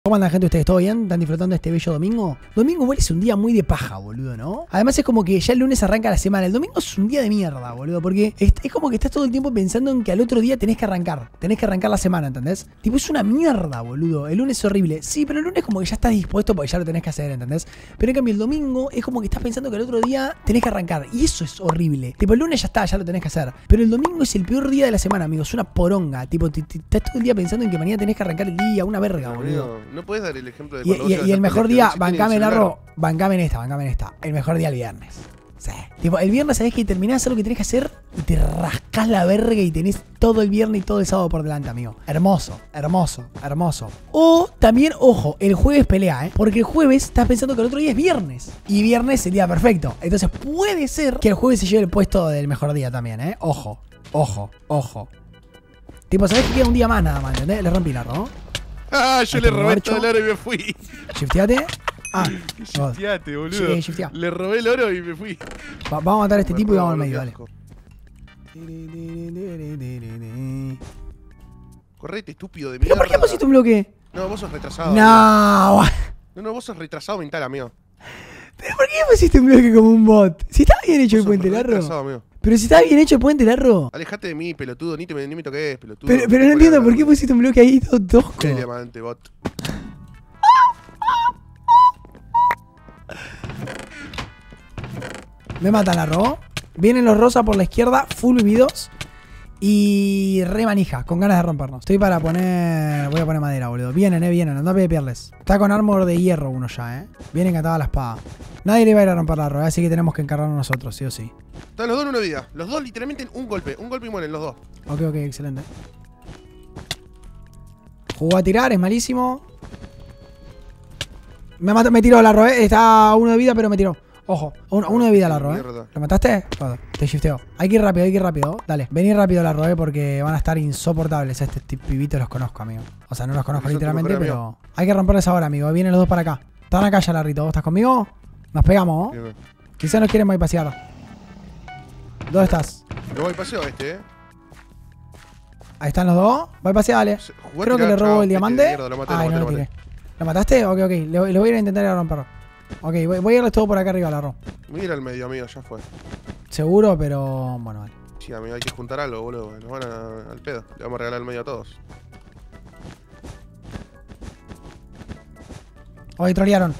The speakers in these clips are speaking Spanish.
¿Cómo andan, gente? ¿Ustedes todo bien? ¿Están disfrutando de este bello domingo? Domingo igual es un día muy de paja, boludo, ¿no? Además es como que ya el lunes arranca la semana. El domingo es un día de mierda, boludo, porque es como que estás todo el tiempo pensando en que al otro día tenés que arrancar la semana, ¿entendés? Tipo, es una mierda, boludo. El lunes es horrible. Sí, pero el lunes como que ya estás dispuesto porque ya lo tenés que hacer, ¿entendés? Pero en cambio el domingo es como que estás pensando que al otro día tenés que arrancar. Y eso es horrible. Tipo, el lunes ya está, ya lo tenés que hacer. Pero el domingo es el peor día de la semana, amigo. Es una poronga. Tipo, estás todo el día pensando en que mañana tenés que arrancar el día. Una verga, boludo. No puedes dar el ejemplo de y el mejor día, bancame Larro, bancame en esta. El mejor día el viernes. Sí. Tipo, el viernes sabés que terminás de hacer lo que tenés que hacer y te rascás la verga y tenés todo el viernes y todo el sábado por delante, amigo. Hermoso, hermoso, hermoso. O también, ojo, el jueves pelea, ¿eh? Porque el jueves estás pensando que el otro día es viernes. Y viernes es el día perfecto. Entonces puede ser que el jueves se lleve el puesto del mejor día también, ¿eh? Ojo, ojo, ojo. Tipo, sabés que queda un día más nada más, ¿entendés? Le rompí la, ¿no? Ah, yo le robé todo el oro y me fui. Shifteate. Ah, shifteate, boludo. Sí, shiftea. Le robé el oro y me fui. Vamos a matar a este tipo y vamos al medio, dale. Correte, estúpido de mierda. ¿Pero por qué pusiste un bloque? No, vos sos retrasado. No. No, vos sos retrasado mental, amigo. ¿Pero por qué pusiste un bloque como un bot? Si estaba bien hecho el puente, Larro. Pero si estaba bien hecho el puente, Larro. Alejate de mí, pelotudo, ni me toques, pelotudo. Pero no entiendo por qué pusiste un bloque ahí todo tosco. Qué diamante, bot. Me matan, Larro. Vienen los rosas por la izquierda, full vividos. Y re manija, con ganas de rompernos. Estoy para poner... Voy a poner madera, boludo. Vienen, vienen. Andá a pedirles. Está con armor de hierro uno ya, Viene encantada la espada. Nadie le va a ir a romper la rueda, así que tenemos que encargarnos nosotros, sí o sí. Están los dos en una vida. Los dos literalmente en un golpe y mueren los dos. Ok, excelente. Jugó a tirar, es malísimo. Me tiró Larro, Está uno de vida, pero me tiró. Ojo, uno de vida Larro, ¿Lo mataste? Joder, te shifteo. Hay que ir rápido, Dale, vení rápido Larro, porque van a estar insoportables. Este pibito los conozco, amigo. O sea, no los conozco literalmente, pero... Hay que romperles ahora, amigo. Vienen los dos para acá. Están acá ya, Larrito. ¿Vos estás conmigo? Nos pegamos, ¿no? Quizás nos quieren bypasear. ¿Dónde estás? Yo bypaseo Ahí están los dos. Bypasea, dale. Creo que le robó el diamante. Ay, no lo tiré. ¿Lo mataste? Ok. Le voy a ir a intentar ir a romperlo. Ok, voy a irles todo por acá arriba, Larro. Mira al medio, amigo, ya fue. Seguro, pero... Bueno, vale. Sí, amigo, hay que juntar algo, boludo. Nos van al pedo. Le vamos a regalar el medio a todos. Hoy trolearon.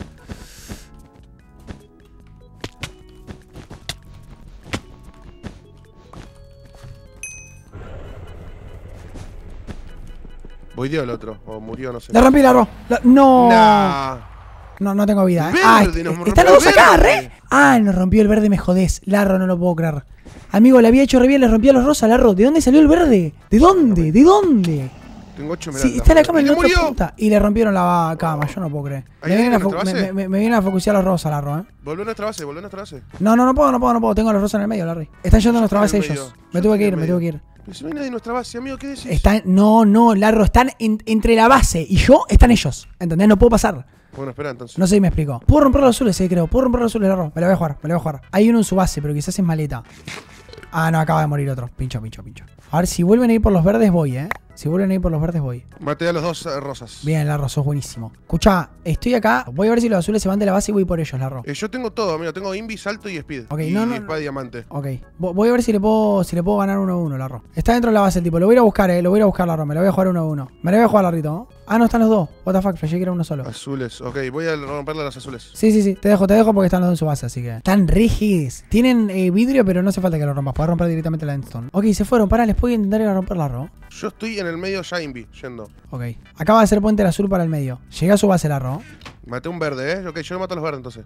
Voy dio el otro, o murió, no sé. Le rompí, Larro. No. Nah. No tengo vida, Verde, están los dos acá, ¿re? Ah, nos rompió el verde, me jodés. Larro, no lo puedo creer. Amigo, le había hecho re bien, le rompí a los rosas, Larro. ¿De dónde salió el verde? ¿De dónde? ¿De dónde? Tengo 8 medallas. Sí, está la cama en la otra punta. Y le rompieron la cama, yo no puedo creer. Me vienen a focusear los rosas, Larro, Volvé a nuestra base, No puedo. Tengo los rosas en el medio, Larry. Están yendo a nuestra base ellos. Me tuve que ir. Pero si no hay nadie en nuestra base, amigo, ¿qué decís? No, Larro, están entre la base y yo, están ellos. ¿Entendés? No puedo pasar. Bueno, espera entonces. No sé si me explico. Puedo romper los azules, creo. Puedo romper los azules, Larro. Me la voy a jugar. Hay uno en su base, pero quizás es maleta. Ah, no, acaba de morir otro. Pincho. A ver, si vuelven a ir por los verdes, voy, Si vuelven a ir por los verdes, voy. Maté a los dos rosas. Bien, Larro, sos buenísimo. Escucha, estoy acá. Voy a ver si los azules se van de la base y voy por ellos, Larro. Yo tengo todo, amigo. Tengo invi, salto y speed. Ok, y espada y diamante. Ok. Voy a ver si le puedo ganar 1-1, Larro. Está dentro de la base el tipo. Lo voy a ir a buscar, Lo voy a ir a buscar, Larro. Me lo voy a jugar 1-1. Me lo voy a jugar, Larrito, ¿no? Ah, no, están los dos. What the fuck, flashé que era uno solo. Azules. Ok, voy a romperle a los azules. Sí. Te dejo porque están los dos en su base, así que... Están rígidos. Tienen vidrio, pero no hace falta que lo rompas. Podés romper directamente la endstone. Ok, se fueron. Pará, les puedo intentar ir a romper, Larro. Yo estoy en el medio ya invi, yendo. Ok. Acaba de hacer puente el azul para el medio. Llegué a su base, Larro. Maté un verde, Ok, yo no mato a los verdes entonces.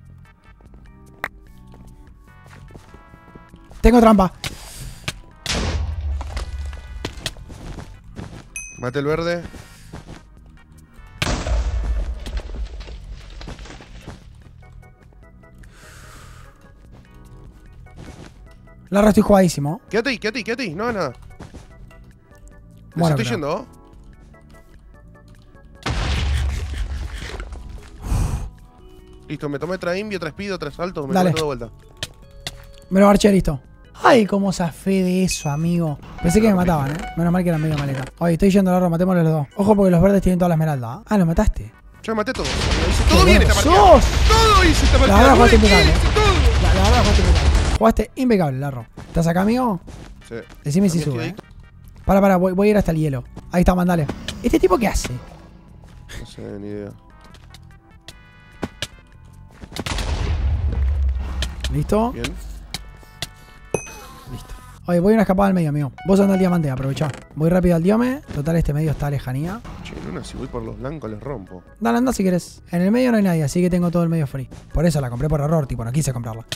Tengo trampa. Maté el verde. Larro, estoy jugadísimo. Quédate ahí. No, nada. Bueno, estoy yendo, Listo, me tomé otra invi, otra speed, otra salto. Me tomé todo de vuelta. Me lo marché, listo. Ay, cómo zafé de eso, amigo. Pensé que me mataban, Menos mal que eran medio maleta. Oye, estoy yendo, Larro, matémosle los dos. Ojo porque los verdes tienen toda la esmeralda, Ah, ¿lo mataste? Ya maté todo. Hice todo bien esta partida. ¡Sos! Todo hice esta partida. La verdad jugaste impecable. Todo. La verdad jugaste impecable. Jugaste impecable, Larro. ¿Estás acá, amigo? Sí. Decime si sube, Para, voy a ir hasta el hielo. Ahí está, mandale. ¿Este tipo qué hace? No sé, ni idea. ¿Listo? Bien. Listo. Oye, voy a una escapada al medio, amigo. Vos andá al diamante, aprovechá. Voy rápido al diome. Total, este medio está a lejanía. Che, Luna, si voy por los blancos les rompo. Dale, anda si querés. En el medio no hay nadie, así que tengo todo el medio free. Por eso la compré por error, tipo, no quise comprarla.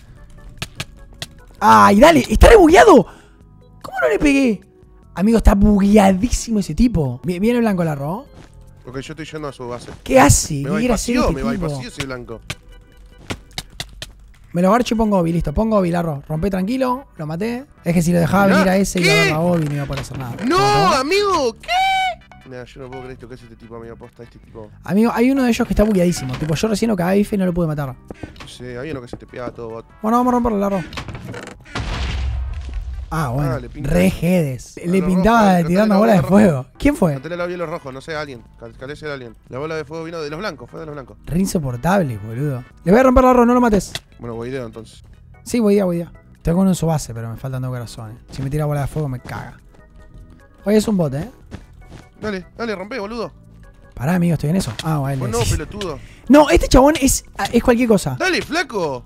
¡Ay, dale! ¡Está rebugueado! ¿Cómo no le pegué? Amigo, está bugueadísimo ese tipo. Viene blanco el arroz. Ok, yo estoy yendo a su base. ¿Qué hace? Me ¿Qué va quiere hacer vacío, este me va tipo? vacío ese blanco. Me lo garcho y pongo Obi, listo. Pongo Obi, Larro. Rompé tranquilo, lo maté. Es que si lo dejaba venir a ese y a ver la Obi no iba a poder hacer nada. ¡No, amigo! ¿Qué? Nah, yo no puedo creer esto. ¿Qué es este tipo, amigo? Posta, este tipo. Amigo, hay uno de ellos que está bugueadísimo. Tipo, yo recién lo cagué bife y no lo pude matar. Sí, hay uno que se te pega todo, bot. Bueno, vamos a romperlo, Larro. Ah, bueno. Re Jedes. Le pintaba de tirar una bola de fuego. ¿Quién fue? Cantele la hielo rojo, no sé, alguien. Calece a alguien. La bola de fuego vino de los blancos, fue de los blancos. Re insoportable, boludo. Le voy a romper, Larro, no lo mates. Bueno, voideo entonces. Sí, voy a. Tengo uno en su base, pero me faltan 2 corazones. Si me tira bola de fuego me caga. Oye, es un bot, Dale, dale, rompe, boludo. Pará, amigo, estoy en eso. Ah, bueno. No, pelotudo. No, este chabón es cualquier cosa. Dale, flaco.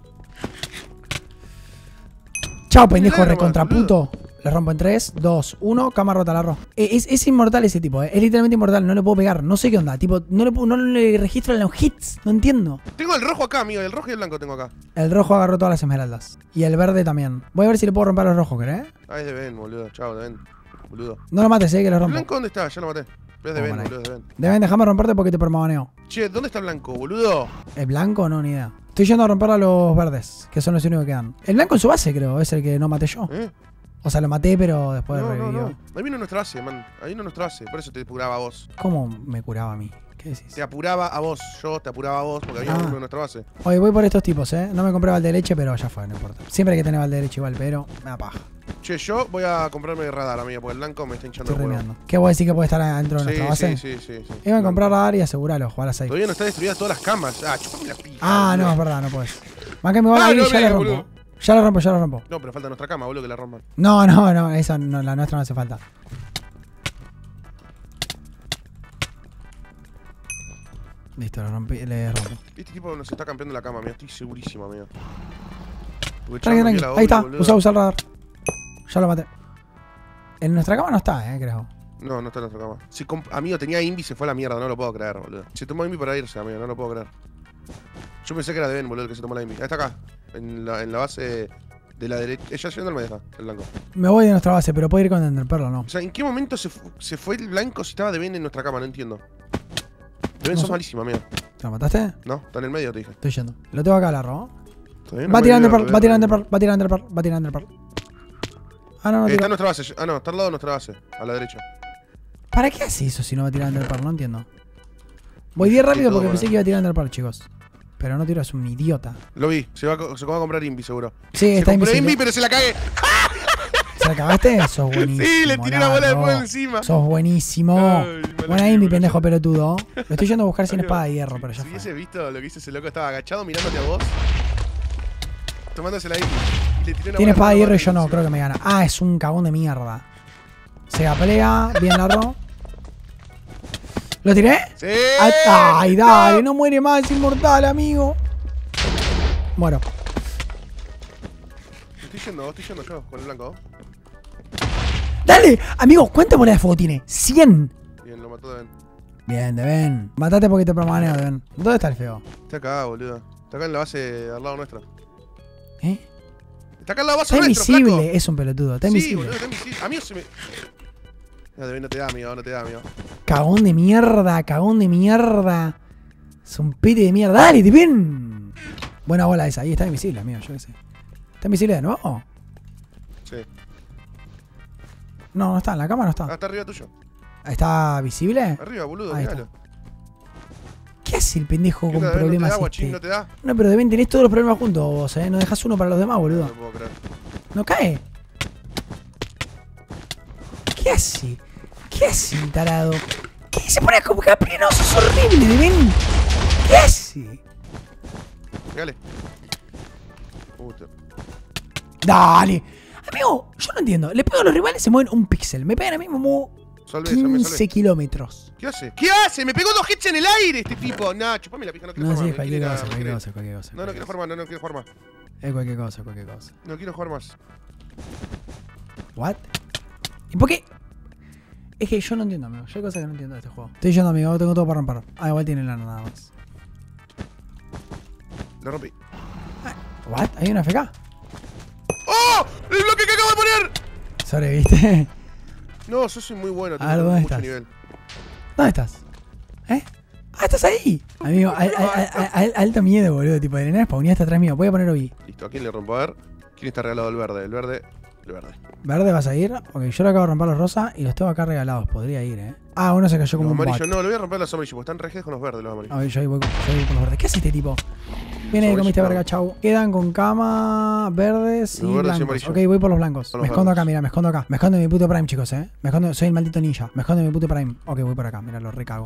Chao, pendejo Dale, recontraputo. Le rompo en 3, 2, 1, cama rota, Larro. Es inmortal ese tipo, Es literalmente inmortal, no le puedo pegar. No sé qué onda. Tipo, no le registro los hits. No entiendo. Tengo el rojo acá, amigo. El rojo y el blanco tengo acá. El rojo agarró todas las esmeraldas. Y el verde también. Voy a ver si le puedo romper a los rojos, ¿querés? Ah, es de Ben, boludo. Chao, de Ben. Boludo. No lo mates, que lo ¿El rompo. blanco dónde está? Ya lo maté. Es de Ben, boludo, es de Ben. Deben dejarme romperte porque te permabaneo. Che, ¿dónde está el blanco, boludo? ¿El blanco? No, ni idea. Estoy yendo a romper a los verdes, que son los únicos que quedan. El blanco en su base, creo, es el que no maté yo. O sea, lo maté, pero después revivió. No. Ahí vino nuestra base, man. Ahí vino nuestra base. Por eso te apuraba a vos. ¿Cómo me curaba a mí? ¿Qué decís? Te apuraba a vos. Yo te apuraba a vos porque había uno en nuestra base. Oye, voy por estos tipos, No me compré balde de leche, pero ya fue, no importa. Siempre hay que tener balde de leche igual, pero me da paja. Che, yo voy a comprarme radar, amigo, porque el blanco me está hinchando el huevo. ¿Qué voy a decir que puede estar adentro de nuestra base? Sí. Iba a comprar radar y asegurarlo, jugar a 6. Todavía no están destruidas todas las camas. Ah, chupame la pija. Ah, no, es verdad, no puedes. Más que me va a ir y ya lo rompo. Boludo. Ya lo rompo. No, pero falta nuestra cama, boludo, que la rompan. No, esa no, la nuestra no hace falta. Listo, le rompo. Este tipo nos está campeando la cama, amigo. Estoy segurísimo, amigo. Tranqui. Ahí está, usa el radar. Ya lo maté. En nuestra cama no está, creo. No está en nuestra cama. Si amigo, tenía Invi y se fue a la mierda, no lo puedo creer, boludo. Se tomó Invi para irse, amigo, no lo puedo creer. Yo pensé que era de Ben, boludo, el que se tomó la Invi. Ahí está acá, en la base de la derecha. Ella yendo al me deja, el blanco. Me voy de nuestra base, pero puedo ir con Enderperlo, ¿no? O sea, ¿en qué momento se fue el blanco si estaba de Ben en nuestra cama? No entiendo. De Ben sos malísimo, amigo. ¿Te lo mataste? No, está en el medio, te dije. Estoy yendo. Lo tengo acá, Larro. Va a tirar Enderperlo. Ah, no, está en nuestra base. Ah, no, está al lado de nuestra base, a la derecha. ¿Para qué hace eso si no va a tirar Enderperlo? No entiendo. Voy 10 rápido porque pensé que iba a tirar Enderperlo, chicos. Pero no tiro, es un idiota. Lo vi, se va a comprar Invi, seguro. Sí, está invisible. Invi, pero se la cagué. ¿Se la cagaste? Sos buenísimo. Sí, le tiré la bola de fuego encima. Sos buenísimo. Buena Invi, pendejo pelotudo. Lo estoy yendo a buscar sin espada de hierro, pero ya fue. Si hubiese visto lo que hizo ese loco, estaba agachado mirándote a vos, tomándose la Invi. Tiene espada de hierro y yo no, creo que me gana. Ah, es un cagón de mierda. Se pelea, bien Larro. ¿Lo tiré? ¡Sí! ¡Ay, dale! No muere más, es inmortal, amigo. Muero. Estoy yendo yo con el blanco. ¡Dale! Amigo, ¿cuántas bolas de fuego tiene? 100. Bien, lo mató de Ben. Bien, de Ben. Matate porque te permaneo, de Ben. ¿Dónde está el feo? Está acá, boludo. Está acá en la base al lado nuestra. ¿Eh? Está acá en la base nuestra, nuestra, invisible, flaco. Es un pelotudo. Está invisible. Sí, boludo, está invisible. A mí se me... No te da, amigo, Cagón de mierda. Es un pete de mierda. ¡Dale, de Ben! Buena bola esa. Ahí está invisible, amigo, yo qué sé. ¿Está invisible de nuevo? Sí. No está, en la cama no está. Ah, está arriba tuyo. ¿Está visible? Arriba, boludo, ahí miralo. ¿Qué hace el pendejo con ¿No problemas te da, guachín, no te da? No, pero de Ben tenés todos los problemas juntos vos, No dejas uno para los demás, boludo. No puedo creer. ¿No cae? ¿Qué hace? ¿Qué hace, tarado? ¿Qué se pone como caprinoso? Es horrible, de Ben. hace? Pégale. Puta. Dale. Amigo, yo no entiendo. Le pego a los rivales, se mueven un píxel. Me pegan a mí, me muevo Salve, 15 kilómetros. ¿Qué hace? ¿Qué hace? Me pegó 2 hits en el aire este tipo. Nah, chupame la pija, no quiero No, jugar sí, más. cualquier cosa, No cualquier cosa, cualquier cosa. quiero jugar más, no quiero jugar más. Es cualquier cosa, cualquier cosa. No quiero jugar más. ¿What? ¿Y por qué? Es que yo no entiendo, amigo. Yo hay cosas que no entiendo de este juego. Estoy yendo, amigo. Tengo todo para romper. Ah, igual tiene lana nada más. Lo rompí. ¿What? ¿Hay una FK? ¡Oh! ¡El bloque que acabo de poner! ¿Sobreviviste? No, yo soy muy bueno. A ver, tengo ¿dónde mucho estás? nivel. ¿Dónde estás? ¿Eh? ¡Ah, estás ahí! Amigo, alto miedo, boludo. Tipo, de nena spawneaste atrás mío. Voy a poner OB. Listo, ¿a quién le rompo? A ver. ¿Quién está regalado el verde? El verde. ¿Verde vas a ir? Ok, yo le acabo de romper los rosas y los tengo acá regalados. Podría ir, ¿eh? Uno se cayó como Los un bot. amarillos, no, le voy a romper los amarillos, porque están rejedos con los verdes los amarillos. A ver, yo ahí voy con los verdes. ¿Qué hace este tipo? Viene y comiste verga, chau. Quedan con cama, verdes y Los verdes y blancos. amarillos. Ok, voy por los blancos. Son Me los escondo verdes. acá, mira, me escondo acá. Me escondo en mi puto prime, chicos, Me escondo, soy el maldito ninja. Me escondo en mi puto prime. Ok, voy por acá, mira, lo recago.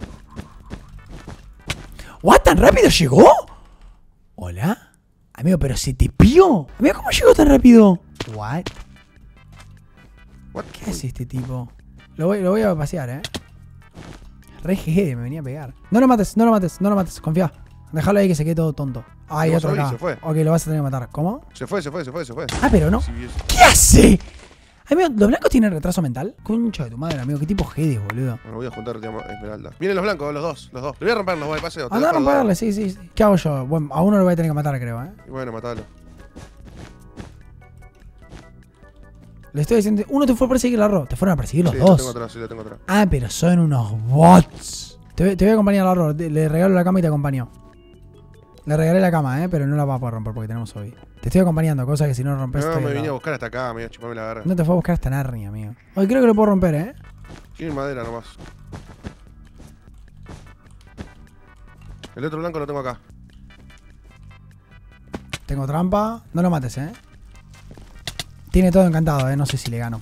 ¿What? ¿Tan rápido llegó? ¿Hola? Amigo, pero se te pió. Amigo, ¿cómo llegó tan rápido? What? What? ¿Qué hace este tipo? Lo voy a pasear, Re GG, me venía a pegar. No lo mates, no lo mates, no lo mates. Confía. Déjalo ahí que se quede todo tonto. Ah, hay No, otro acá. se fue. Ok, lo vas a tener que matar. ¿Cómo? Se fue. Ah, pero no. Sí, ¿Qué hace? Amigo, ¿los blancos tienen retraso mental? Concha de tu madre, amigo. ¿Qué tipo GD, boludo? Bueno, voy a juntar esmeralda. Vienen los blancos, los dos. Le voy a romper los voy de paseo. Anda a romperle, sí. ¿Qué hago yo? Bueno, a uno lo voy a tener que matar, creo, Y bueno, matalo. Le estoy diciendo, uno te fue a perseguir la Ro. Te fueron a perseguir los Sí, dos. lo tengo atrás. Ah, pero son unos bots. Te voy a acompañar a la Ro. Le regalo la cama y te acompaño. Le regalé la cama, pero no la vas a poder romper porque tenemos hoy. Te estoy acompañando, cosa que si no rompes. No, estoy me al vine a lado. buscar hasta acá, amigo. Chupame la garra. No te fue a buscar hasta Narnia, amigo. Hoy creo que lo puedo romper, Tiene madera nomás. El otro blanco lo tengo acá. Tengo trampa. No lo mates, Tiene todo encantado, no sé si le gano.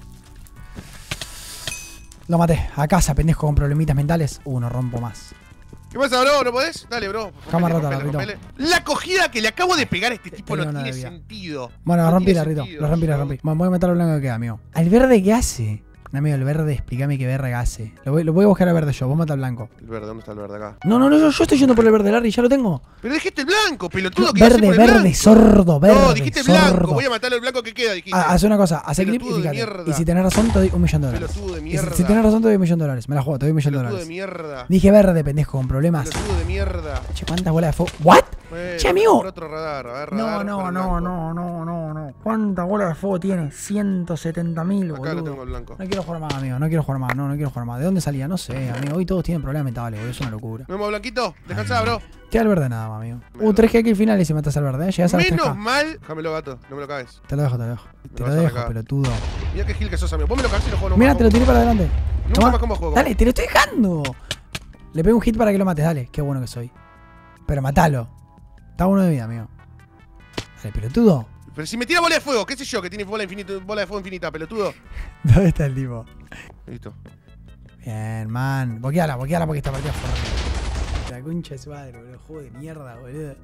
Lo maté. A casa, pendejo con problemitas mentales. No rompo más. ¿Qué pasa, bro? ¿No podés? Dale, bro. Cama rota, Rompele, Larrito. rompele. La cogida que le acabo de pegar a este tipo no Tengo una tiene de vida. sentido. Bueno, No rompí, tiene Larrito. sentido. Lo rompí. Bueno, voy a matar al blanco que queda, amigo. ¿Al verde qué hace? Amigo, el verde, explícame qué verga hace. Lo voy a buscar al verde yo. Vos mata al blanco. El verde, ¿dónde está el verde acá? No, yo estoy yendo por el verde, Larry. Ya lo tengo. Pero dijiste el blanco, pelotudo. ¿Qué haces Verde, por el verde, blanco? sordo, verde. No, dijiste sordo. blanco. Voy a matar al blanco que queda, dijiste. Haz una cosa, haz clip y Pelotudo de fíjate. mierda. Y si tenés razón, te doy $1.000.000. Pelotudo de Y mierda. si tenés razón, te doy $1.000.000. Me la juego, te doy $1.000.000. Pelotudo de mierda. Dije verde, pendejo, con problemas. Pelotudo de mierda. Che, ¿cuántas bolas de fuego? ¿What? Bueno, Che, amigo. por otro radar, a ver, No. radar por el blanco. ¿Cuántas bolas de fuego tiene? 170.000, Acá lo boludo. tengo el blanco. No quiero jugar más, amigo. No quiero jugar más. No quiero jugar más. ¿De dónde salía? No sé, amigo. Hoy todos tienen problemas mentales, boludo. Es una locura. ¿Nos vemos, blanquito? Descansá, bro. Queda el verde nada más, amigo. Mierda. 3G aquí finales y matas al verde, Llegás a las Menos 3K. mal. Déjamelo, gato. No me lo cagues. Te lo dejo. Te lo lo vas a dejo, sacar. pelotudo. Mira qué gil que sos, amigo. Vos me lo cagás y no juego nunca Mira, más te lo con tiré vos. para adelante. Nunca Tomá. más como juego. Dale, te lo estoy dejando. Le pego un hit para que lo mates, dale. Qué bueno que soy. Pero matalo. Está uno de vida, amigo. Dale, pelotudo. Pero si me tira bola de fuego, qué sé yo, que tiene bola de fuego infinita, pelotudo. ¿Dónde está el tipo? Listo. Bien, man. Boqueala porque esta partida fue horrible. La concha de su madre, boludo. Juego de mierda, boludo.